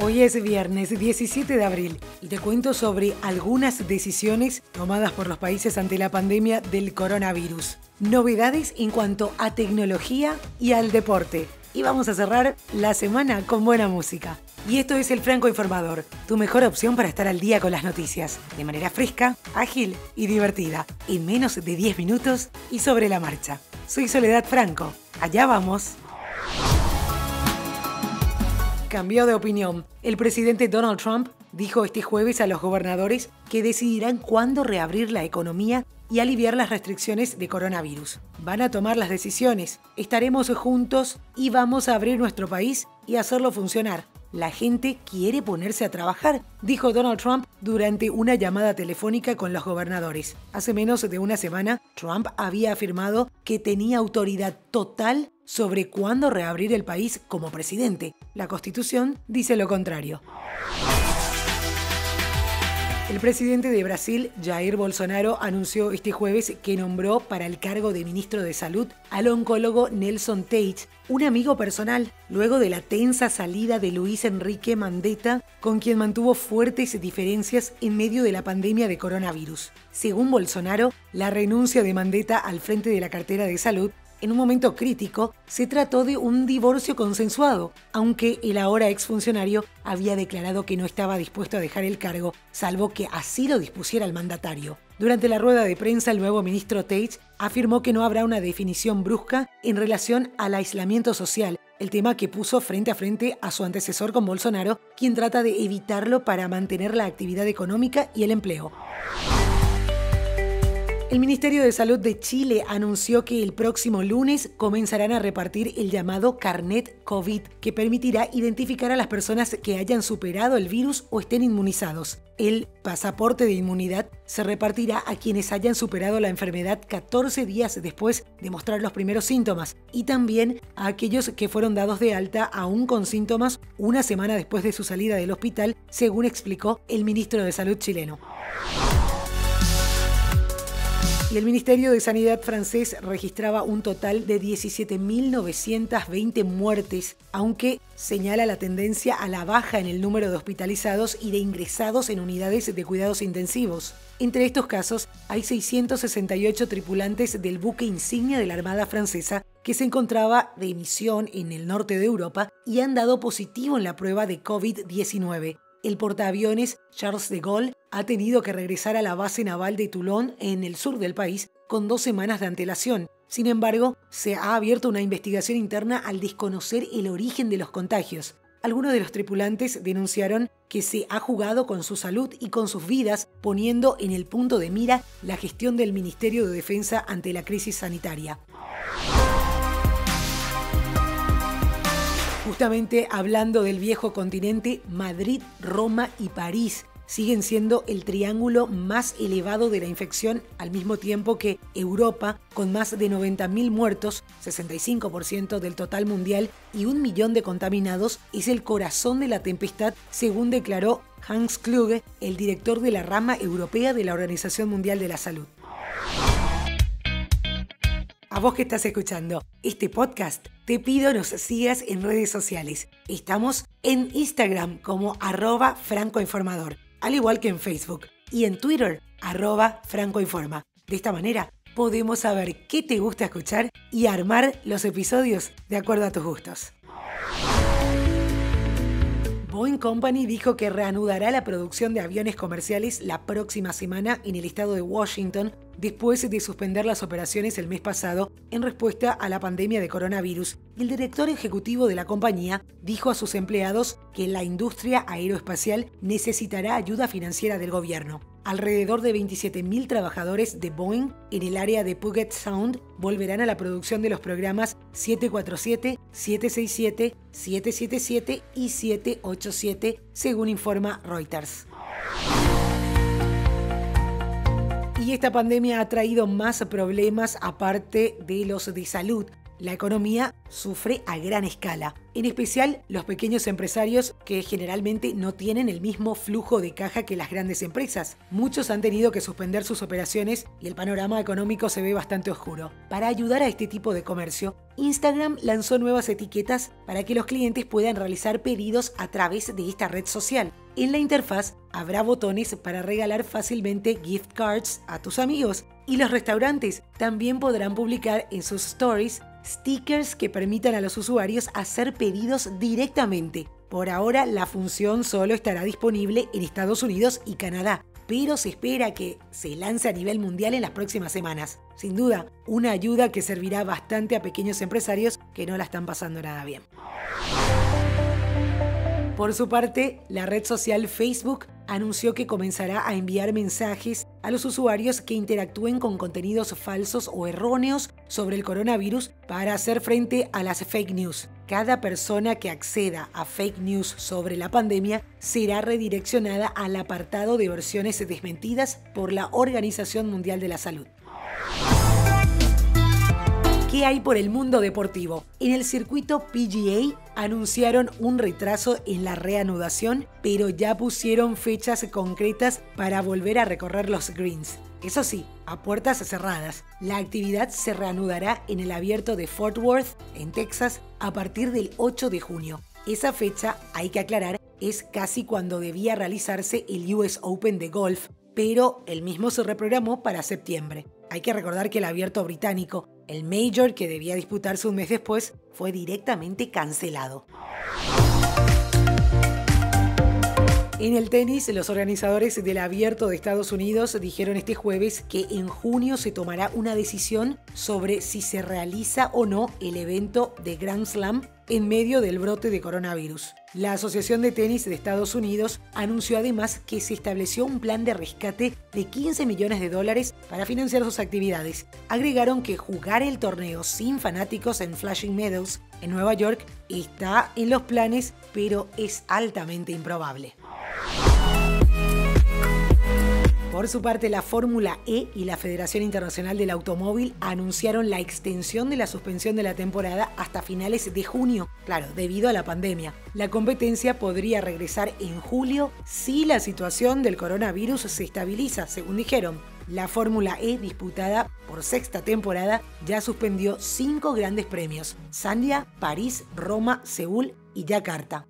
Hoy es viernes 17 de abril y te cuento sobre algunas decisiones tomadas por los países ante la pandemia del coronavirus. Novedades en cuanto a tecnología y al deporte. Y vamos a cerrar la semana con buena música. Y esto es El Franco Informador, tu mejor opción para estar al día con las noticias, de manera fresca, ágil y divertida, en menos de 10 minutos y sobre la marcha. Soy Soledad Franco. Allá vamos. Cambió de opinión. El presidente Donald Trump dijo este jueves a los gobernadores que decidirán cuándo reabrir la economía y aliviar las restricciones de coronavirus. Van a tomar las decisiones, estaremos juntos y vamos a abrir nuestro país y hacerlo funcionar. La gente quiere ponerse a trabajar, dijo Donald Trump durante una llamada telefónica con los gobernadores. Hace menos de una semana, Trump había afirmado que tenía autoridad total sobre cuándo reabrir el país como presidente. La Constitución dice lo contrario. El presidente de Brasil, Jair Bolsonaro, anunció este jueves que nombró para el cargo de ministro de Salud al oncólogo Nelson Teich, un amigo personal, luego de la tensa salida de Luis Enrique Mandetta, con quien mantuvo fuertes diferencias en medio de la pandemia de coronavirus. Según Bolsonaro, la renuncia de Mandetta al frente de la cartera de salud en un momento crítico, se trató de un divorcio consensuado, aunque el ahora exfuncionario había declarado que no estaba dispuesto a dejar el cargo, salvo que así lo dispusiera el mandatario. Durante la rueda de prensa, el nuevo ministro Teich afirmó que no habrá una definición brusca en relación al aislamiento social, el tema que puso frente a frente a su antecesor con Bolsonaro, quien trata de evitarlo para mantener la actividad económica y el empleo. El Ministerio de Salud de Chile anunció que el próximo lunes comenzarán a repartir el llamado Carnet COVID, que permitirá identificar a las personas que hayan superado el virus o estén inmunizados. El pasaporte de inmunidad se repartirá a quienes hayan superado la enfermedad 14 días después de mostrar los primeros síntomas y también a aquellos que fueron dados de alta aún con síntomas una semana después de su salida del hospital, según explicó el ministro de Salud chileno. Y el Ministerio de Sanidad francés registraba un total de 17.920 muertes, aunque señala la tendencia a la baja en el número de hospitalizados y de ingresados en unidades de cuidados intensivos. Entre estos casos, hay 668 tripulantes del buque insignia de la Armada francesa que se encontraba de misión en el norte de Europa y han dado positivo en la prueba de COVID-19. El portaaviones Charles de Gaulle ha tenido que regresar a la base naval de Toulon, en el sur del país, con 2 semanas de antelación. Sin embargo, se ha abierto una investigación interna al desconocer el origen de los contagios. Algunos de los tripulantes denunciaron que se ha jugado con su salud y con sus vidas, poniendo en el punto de mira la gestión del Ministerio de Defensa ante la crisis sanitaria. Justamente hablando del viejo continente, Madrid, Roma y París siguen siendo el triángulo más elevado de la infección, al mismo tiempo que Europa, con más de 90.000 muertos, 65% del total mundial y 1 millón de contaminados, es el corazón de la tempestad, según declaró Hans Kluge, el director de la rama europea de la Organización Mundial de la Salud. A vos que estás escuchando este podcast, te pido nos sigas en redes sociales. Estamos en Instagram como @francoinformador, al igual que en Facebook, y en Twitter, @francoinforma. De esta manera, podemos saber qué te gusta escuchar y armar los episodios de acuerdo a tus gustos. Boeing Company dijo que reanudará la producción de aviones comerciales la próxima semana en el estado de Washington, después de suspender las operaciones el mes pasado en respuesta a la pandemia de coronavirus. El director ejecutivo de la compañía dijo a sus empleados que la industria aeroespacial necesitará ayuda financiera del gobierno. Alrededor de 27.000 trabajadores de Boeing en el área de Puget Sound volverán a la producción de los programas 747, 767, 777 y 787, según informa Reuters. Y esta pandemia ha traído más problemas aparte de los de salud. la economía sufre a gran escala, en especial los pequeños empresarios que generalmente no tienen el mismo flujo de caja que las grandes empresas. Muchos han tenido que suspender sus operaciones y el panorama económico se ve bastante oscuro. Para ayudar a este tipo de comercio, Instagram lanzó nuevas etiquetas para que los clientes puedan realizar pedidos a través de esta red social. En la interfaz habrá botones para regalar fácilmente gift cards a tus amigos y los restaurantes también podrán publicar en sus stories stickers que permitan a los usuarios hacer pedidos directamente. Por ahora la función solo estará disponible en Estados Unidos y Canadá, pero se espera que se lance a nivel mundial en las próximas semanas. Sin duda, una ayuda que servirá bastante a pequeños empresarios que no la están pasando nada bien. Por su parte, la red social Facebook anunció que comenzará a enviar mensajes a los usuarios que interactúen con contenidos falsos o erróneos sobre el coronavirus para hacer frente a las fake news. Cada persona que acceda a fake news sobre la pandemia será redireccionada al apartado de versiones desmentidas por la Organización Mundial de la Salud. ¿Qué hay por el mundo deportivo? En el circuito PGA anunciaron un retraso en la reanudación, pero ya pusieron fechas concretas para volver a recorrer los greens. Eso sí, a puertas cerradas. La actividad se reanudará en el Abierto de Fort Worth, en Texas, a partir del 8 de junio. Esa fecha, hay que aclarar, es casi cuando debía realizarse el US Open de golf, pero el mismo se reprogramó para septiembre. Hay que recordar que el Abierto británico, el Major, que debía disputarse un mes después, fue directamente cancelado. En el tenis, los organizadores del Abierto de Estados Unidos dijeron este jueves que en junio se tomará una decisión sobre si se realiza o no el evento de Grand Slam en medio del brote de coronavirus. La Asociación de Tenis de Estados Unidos anunció además que se estableció un plan de rescate de $15 millones para financiar sus actividades. Agregaron que jugar el torneo sin fanáticos en Flushing Meadows, en Nueva York, está en los planes, pero es altamente improbable. Por su parte, la Fórmula E y la Federación Internacional del Automóvil anunciaron la extensión de la suspensión de la temporada hasta finales de junio, claro, debido a la pandemia. La competencia podría regresar en julio si la situación del coronavirus se estabiliza, según dijeron. La Fórmula E, disputada por sexta temporada, ya suspendió 5 grandes premios: Sandia, París, Roma, Seúl y Yakarta.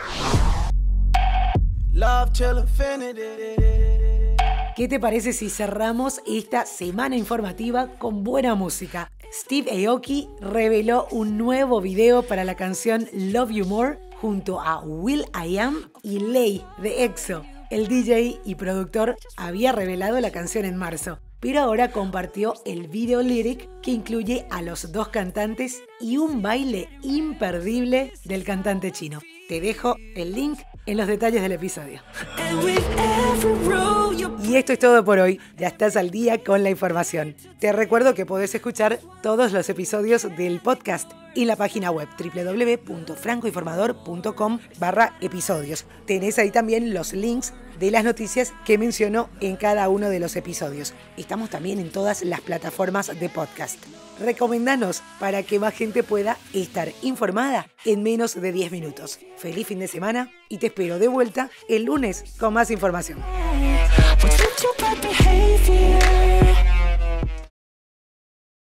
¿Qué te parece si cerramos esta semana informativa con buena música? Steve Aoki reveló un nuevo video para la canción Love You More junto a will.i.am y Lay de EXO. El DJ y productor había revelado la canción en marzo, pero ahora compartió el video lyric que incluye a los dos cantantes y un baile imperdible del cantante chino. Te dejo el link en los detalles del episodio. Y esto es todo por hoy. Ya estás al día con la información. Te recuerdo que podés escuchar todos los episodios del podcast en la página web www.francoinformador.com/episodios. Tenés ahí también los links de las noticias que menciono en cada uno de los episodios. Estamos también en todas las plataformas de podcast. Recomendanos para que más gente pueda estar informada en menos de 10 minutos. Feliz fin de semana y te espero de vuelta el lunes con más información.